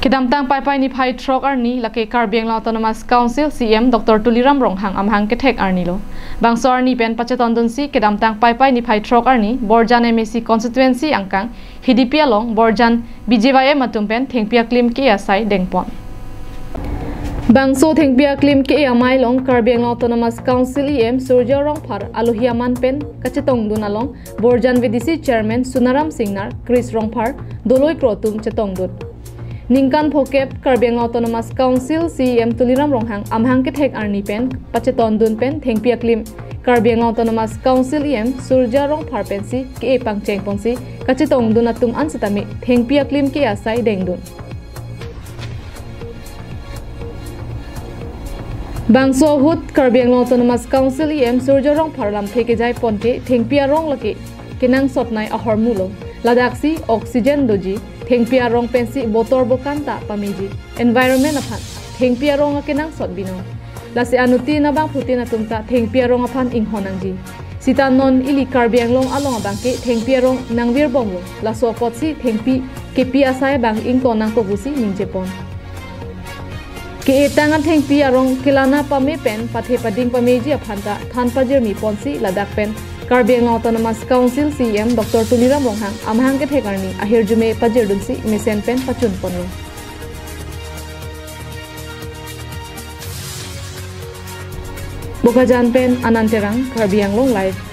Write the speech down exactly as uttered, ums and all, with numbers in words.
Kidamtang pai-pai ni phai throk arni lake Karbi Anglong Autonomous Council C M Doctor Tuliram Ronghang amhang ke thek arni lo bangsor ni pen pacheton don si kidamtang pai-pai ni phai throk arni Borjan M A C constituency angkang hidipia long Borjan B J Y matum pen thengpia klim ke asai dengpon bangso thengpia klim ke amai long Karbi Anglong Autonomous Council E M Surya Rongphar Aluhiaman pen kachetong dunalong Borjan V D C chairman Sunaram Singnar Chris Rongphar doloi krotum chetong dun Ningkan Phokep Karbi Anglong Autonomous Council C M Tuliram Ronghang amhang ke thek arni pen pacheton dun pen thengpia klim Karbi Anglong Autonomous Council E M Surya Rongphar pen si ke pangcheng ponsi kachetong dun atum ansatami thengpia klim ke asai dengdun Bangso hut Karbi Anglong Autonomous Council E M Surya Rongphar lam theke jai ponte thengpia rong lake kinang sotnai ahormulo ladaksi oxygen doji thengpia rong pensi botor bokanta pameji environment aphan thengpia rong akenang sotbino lase anuti na bang phuti na tumta thengpia rong aphan inghonangji sita non ili Karbi Anglong along abangke thengpia rong nangvir bomlo laso potsi thengpi kepi asai bang ingtonang ko busi ningjepon ke etangan thengpia rong kilana pame pen pathe pading pameji aphanta than pajir mi ponsi ladak pen Karbi Anglong Autonomous Council C M Doctor Tuliram Ronghang amhang ke thekarni ahir jume pajir dunsi mesen pen pachun ponlo Bokajan pen ananterang Karbi Anglong live